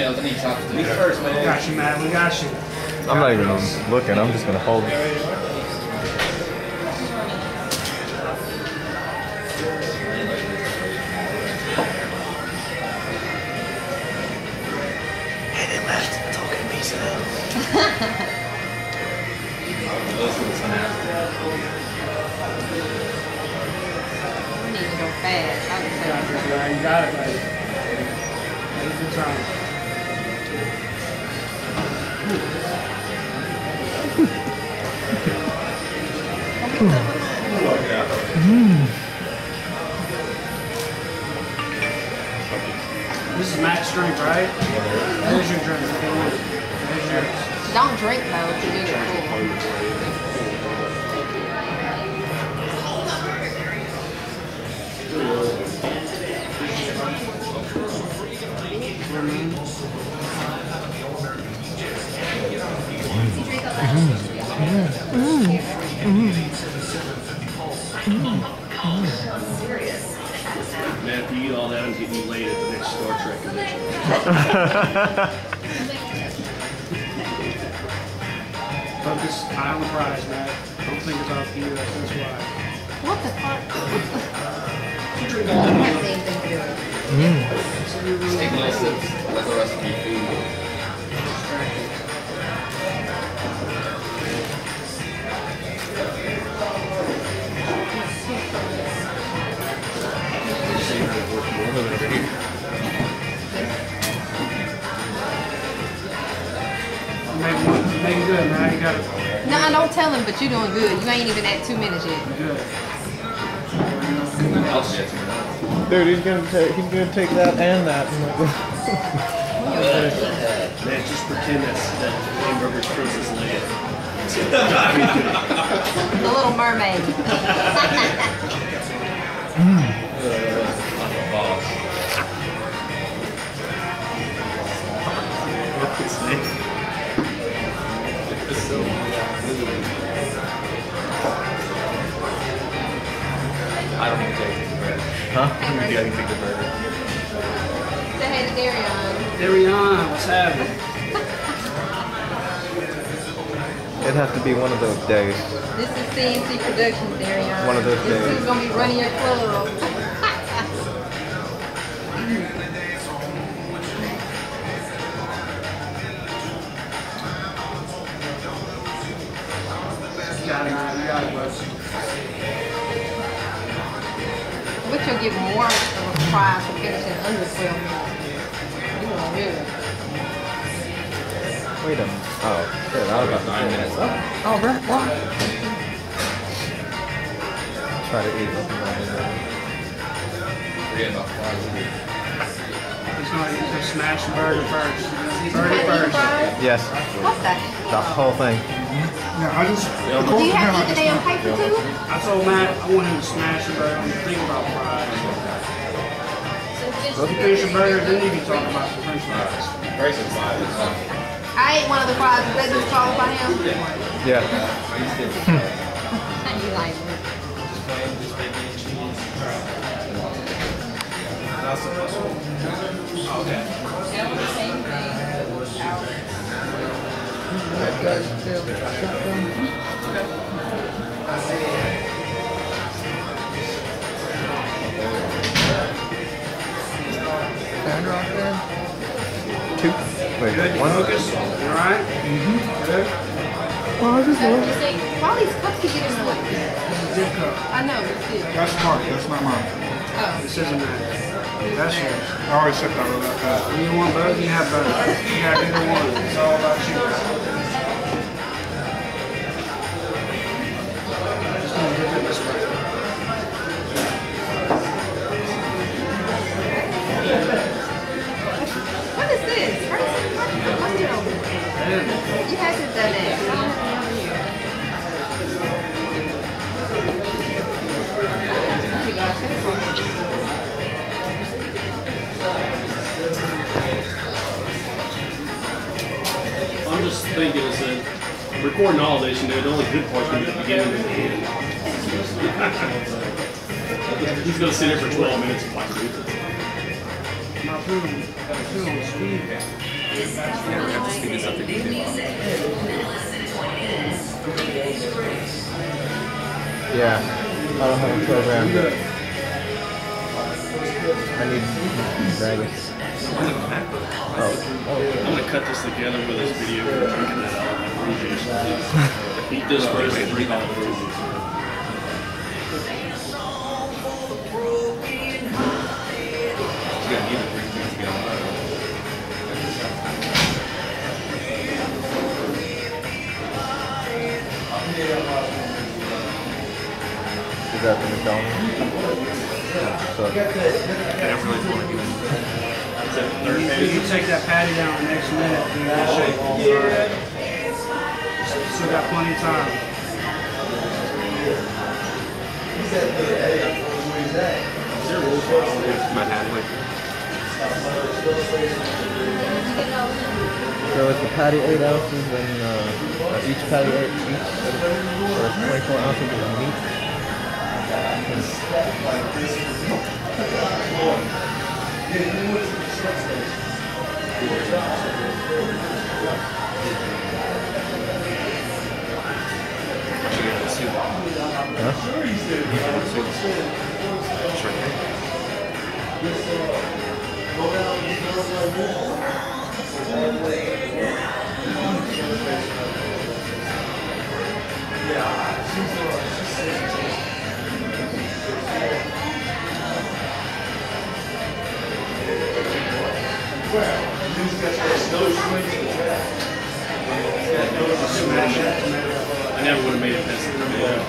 nails. I need chopsticks. Me first, man. We got you, Matt. We got you. I'm not even looking. I'm just gonna hold it. We need to go fast. I would say. You got it, buddy. Take your time. This is Matt's drink, right? There's your drink. There's yours. Don't drink though if you do it cool. Man, if you eat all that, I'm getting you late at the next Star Trek convention. Focus eye on the prize, Matt. Don't think about the US, that's why. What the fuck? Take little sips. Let the rest of your food. Make it good, man. You got it. No, I don't tell him, but you're doing good. You ain't even at 2 minutes yet. Good. Dude, he's gonna take that and that. Man, just pretend that hamburger's Princess Leia. The Little Mermaid. I don't even take the burger. Huh? I don't even take the burger. Say hey to Darion. Darion, what's happening? It'd have to be one of those days. This is CNC Productions, Darion. One of those This days. is gonna be running your club. You got it, man. You got it, bud. But you'll give more of a prize for finishing under 12 minutes. You doing good. Wait a minute. Oh, shit, I was about 9 minutes. Oh, right. What? Try to eat something right now. Forget about fries. He's gonna smash the burger first. Burger Eat the first. fries? Yes, What the? the whole thing. Yeah, I just. Do you have to eat the damn paper too? I told Matt I want him to smash the burger. I'm thinking about fries. So if you finish the burger, then you can talk about the french fries. Grayson's fine. I ate one of the fries. Does that disqualify him? Yeah. You like it. Two. Wait, Good, one. focus. You alright? Good. Oh, I just love it. All these cups keep getting split. Good cup. I know, but still. That's Mark, that's not mine. Oh. This isn't that. That's yours. I already said that on that. When you want both, you have both. You got either one. It's all about you. Just gonna dip it this way. What is this? What's it over? You had to have done that. I'm just thinking, is that recording all this, you know, the only good part's going to be the beginning and the end. He's going to sit there for 12 minutes and watch movies. my food on speed. Yeah, we have to speed this up to YouTube. Yeah, I don't have a program. I need Dragon. Oh. I'm gonna cut this together with this video of drinking that fruit juice. Eat this first and drink all the fruit juice. You gotta need the green juice to get on that. Is that the McDonald's? So, I don't really want to do it. Is that the third You page? can take that patty down the next minute. Do that shake all right. Still got plenty of time. About halfway. so is the patty 8 ounces and each patty 8 each? So it's 24 ounces of meat. Huh? I never would have made it past the tomato.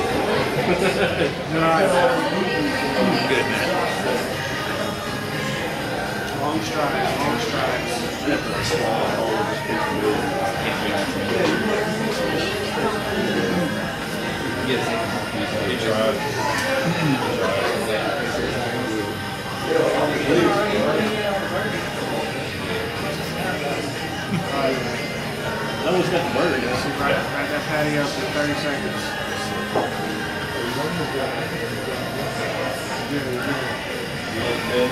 Good, man. Long strides, long strides. That one's got the burger, guys. Right that patty up in 30 seconds. Good.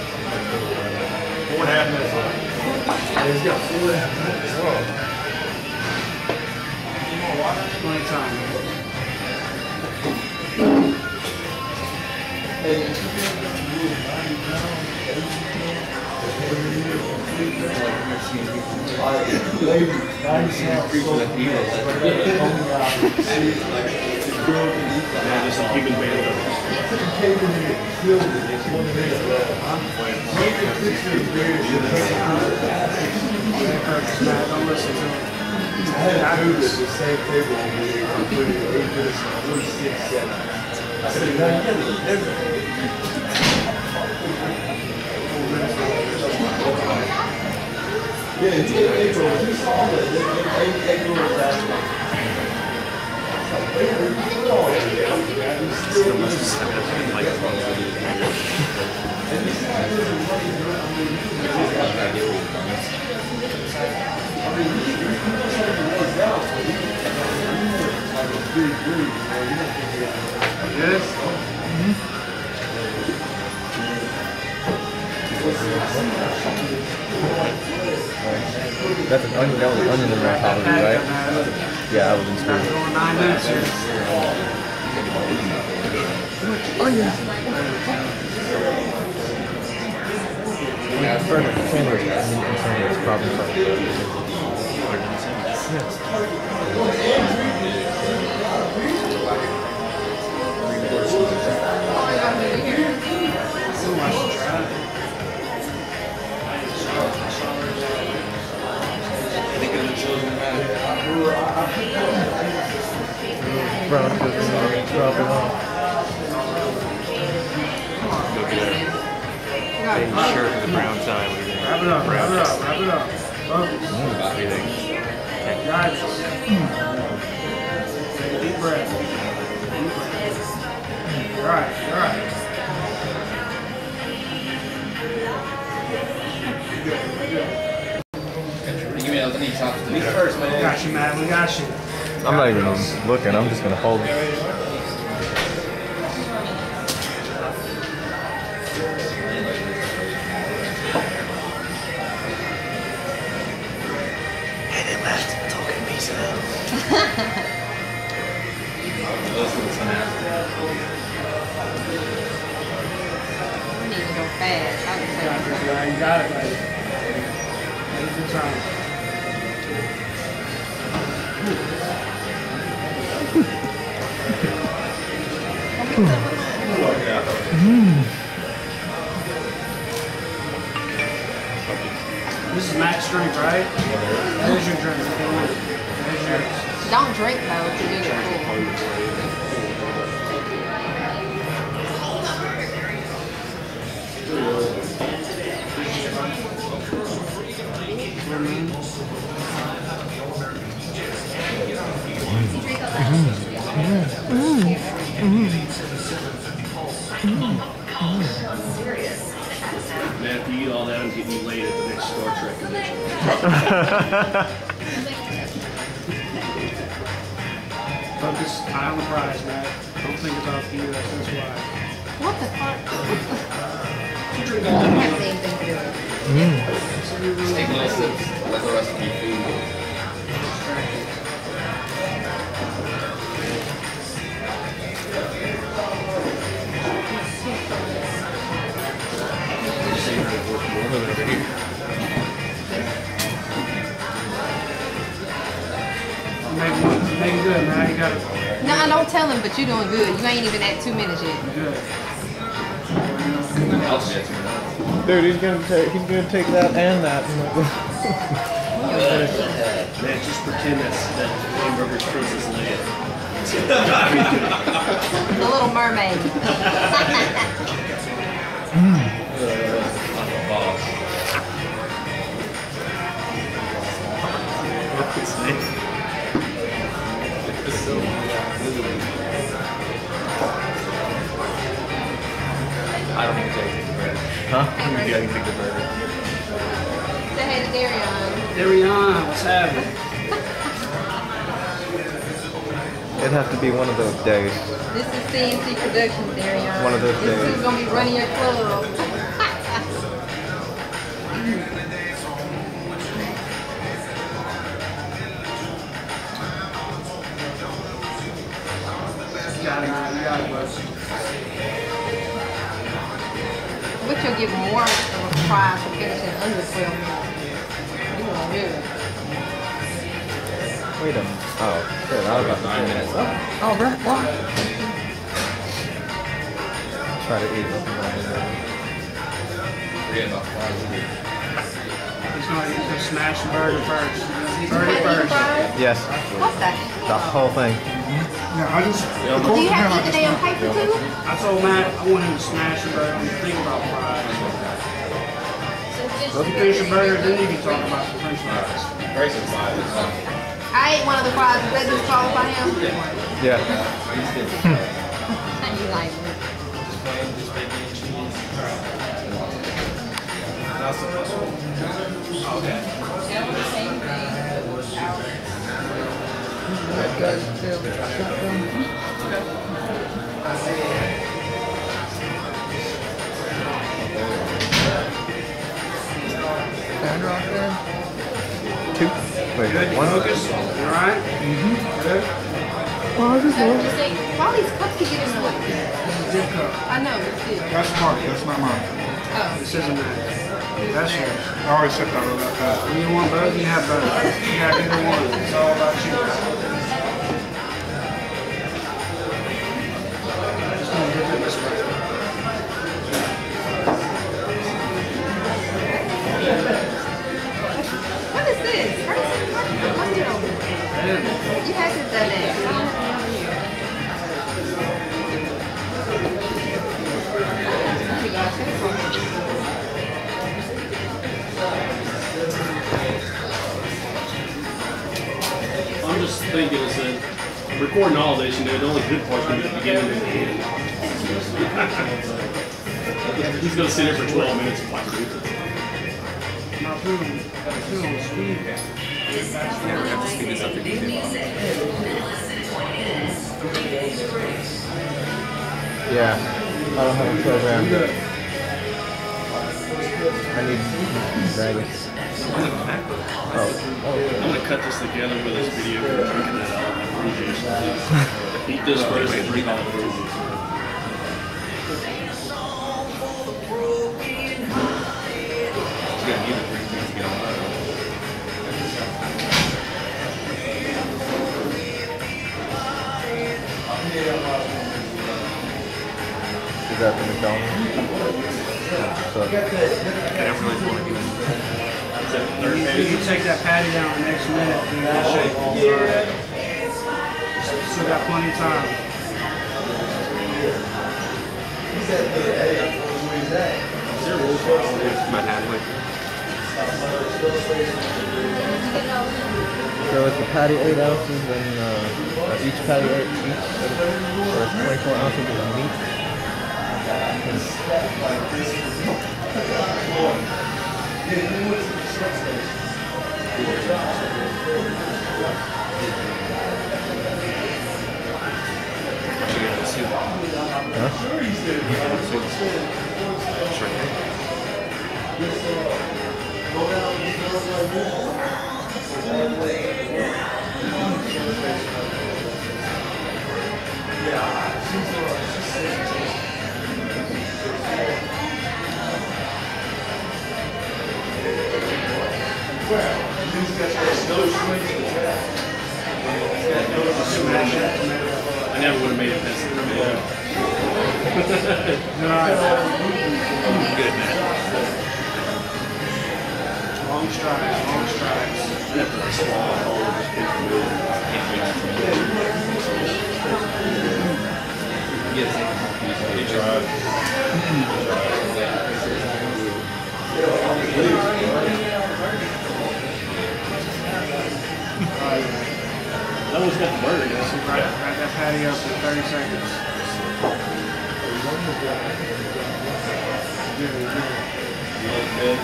4.5 minutes left. He's got 4.5 minutes. Plenty of time. Yeah, just some Cuban band. Don't listen to him. I knew this the same table on me. I put it 8 minutes, 46 seconds. I said, no, you gotta look everything. Yeah, it's April. He saw that. April was that. Yes. That's an onion, that was an onion in there probably, right? Yeah, I was in school. Going 9 minutes here. Yeah, further sandwich, onion sandwich, probably brown sugar, drop it off. Sure for the brown side. Wrap it up, wrap it up, wrap it up. Focus. What do you think? Guys. Take a deep breath. Deep breath. All right, all right. Give me those knee chops to me first, We man. got you, Matt. We got you. I'm not even looking, I'm just gonna hold it. Listen to some after. We need to go fast. I can tell you. You got it, buddy. Take your time. This is max drink, right? There's your drink. There's yours. Don't drink though if you do it full. Man, if you eat all that, I'm getting you late at the next Star Trek convention. Focus eye on the prize, Matt. Don't think about the USS why. What the fuck? You drink all I that. haven't anything to do with it. Take little sips. Let the rest of you food. Make it good, man. You got it. No, I don't tell him, but you're doing good. You ain't even at 2 minutes yet. Good. I'll shit. Dude, he's gonna take that and that. Man, just pretend that hamburger's Princess Leia. The Little Mermaid. Boss. It's so I don't even take the burger. Huh? Maybe I can take the burger. Say hey to Darion. Darion, what's happening? It'd have to be one of those days. This is CNC Productions, Darion. One of those This days. is gonna be running your club. You got it, man. You got it, bud. But you'll give more of a prize for finishing under 12 minutes. You doing good. Wait a minute. Oh, shit. I was about to 9 say minutes that. left. Oh, right. What? Try to eat it. Forget about 5 minutes. He's going to smash the burger first. Did you Burger have any first. fries? Yes. What the The hell? whole thing. Yeah, I just. Do you have to eat the damn paper too? I told Matt I want him to smash the burger. I'm thinking about fries. If you finish the burger, then you can talk about the french fries. Price is 5. It's fine. I ate one of the fries. Does that disqualify him? Yeah. You like it. Two. Wait, Good, you one. focus? You alright? Good? All these cups keep getting noisy. Good cup. I know, but still. That's Mark. That's not mine. Oh. This isn't that. That's yours. I already said that about that. When you want both, you have both. You got either one. It's all about you. Just gonna dip it this way. What is this? What's it over? You haven't done that. I'm just thinking, listen, recording all this, you know, the only good part's gonna be the beginning and the end. He's gonna sit there for 12 minutes and watch it. Now, put on speed. Yeah, we have to speed this up to YouTube. Yeah. I don't have a program. Good. I need Dragon. Oh. I'm gonna cut this together with this video. We're drinking that out. fruit juice. Eat this first and drink all the fruit juice. You gotta give it 3 things to get on that. Is that the McDonald's? So, I don't really want to do it. You take that patty down the next minute, be in good shape. Still got plenty of time. About halfway. so is the patty 8 ounces and each patty 8 each, or 24 ounces of meat? Actually, get the soup. Huh? I never would have made it this. Good, man. Long strides, long strides. That one's got the burger. Right that patty up in 30 seconds. Good.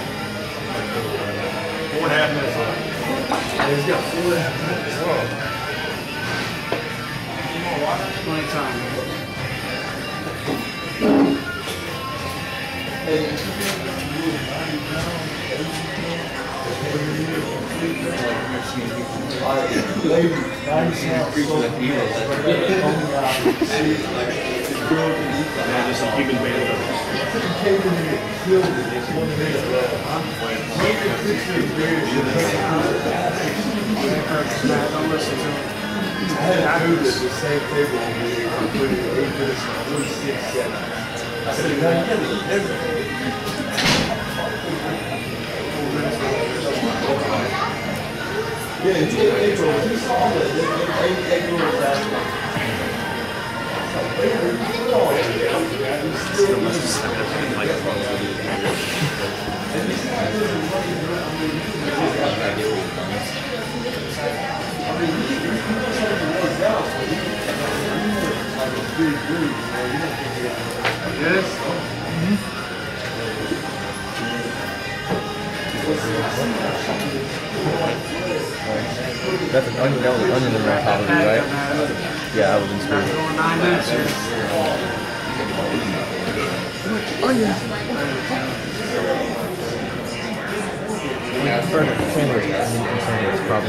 4.5 minutes left. He's got 4.5 minutes. Plenty of time. Now just some Cuban banter. Don't listen to him. I had food at the same table when we were putting 8 minutes, 46 seconds. I said, no, you gotta eat everything. Yeah, he saw that. They go that. Still must have stuck it up in like Yes? That's an onion, that was an onion in there probably, right? Yeah, I was in school. Going 9 minutes here. Further sandwich, I mean, sandwich probably.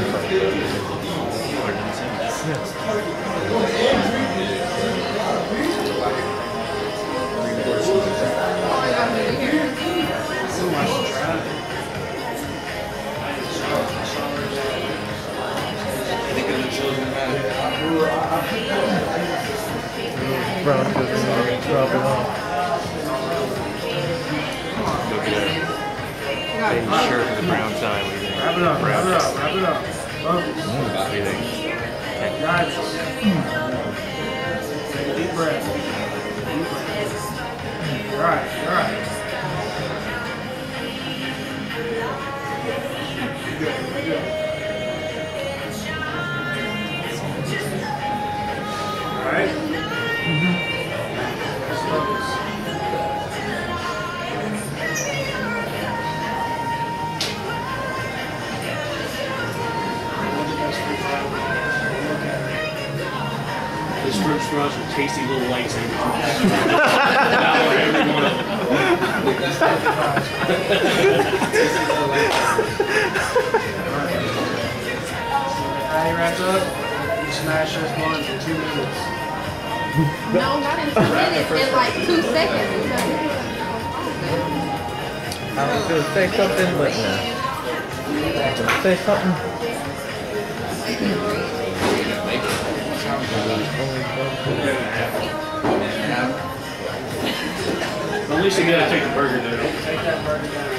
Brown sugar, drop it off. sure for the brown side. What do you think? Wrap it up, wrap it up, wrap it up. Focus. What do you think? Guys. Take a deep breath. Deep breath. All right, all right. Good, good. All right. Let's focus. This fruit straws are tasty little lightsabers. Devour every one of them. Patty wrapped up. smash those buns in 2 minutes. No, not in 2 minutes. In like 2 seconds. You know? I was gonna say something, but no. Say something. At least you gotta take the burger down. Take that burger down.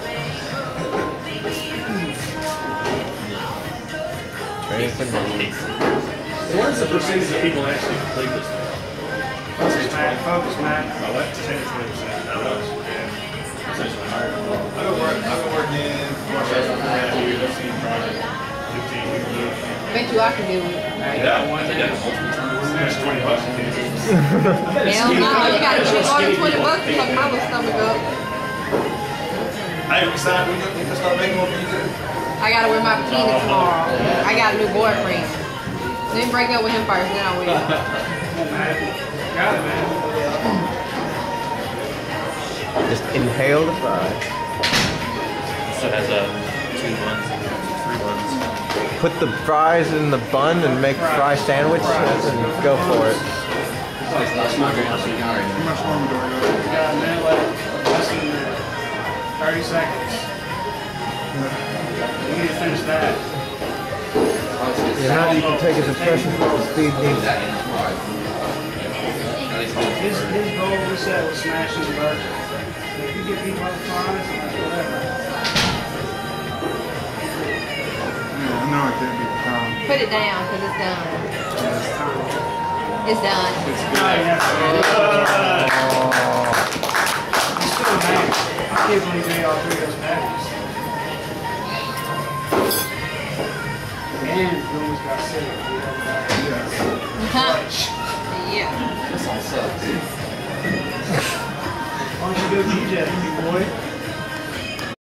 Training for days. What is the percentage of people actually complete this thing? Focus, man. Focus, man. Oh, that's 10 to 20%. That was, yeah. That's actually higher. I've been working in commercial for 2.5 years. I've seen project 15 years. Bet you I can do it. Yeah, I did that multiple times. That's $20 a piece. Hell no, you gotta pay more than $20 to fuck my little stomach up. Hey, we signed. We can start making more pieces. I gotta wear my bikini tomorrow. I got a new boyfriend. Didn't break up with him first, then I will. Got it, man. Just inhale the fry. So it has 2 buns and 3 buns. Put the fries in the bun and make fry sandwiches and go for it. How much longer do I go? Got a minute left. Less than a minute. 30 seconds. You need to finish that. Yeah, now you can take his impressions with the speed needs. His goal was set was smashing the burger. So if you get beat by the fries, whatever. Yeah, I know I can't beat the time. Put it down, because it's done. Yeah, it's time. It's done. He's still mad. I can't believe he ate all 3 of those patties. And Billy's got sick. Yeah. Why don't you go DJ, you boy?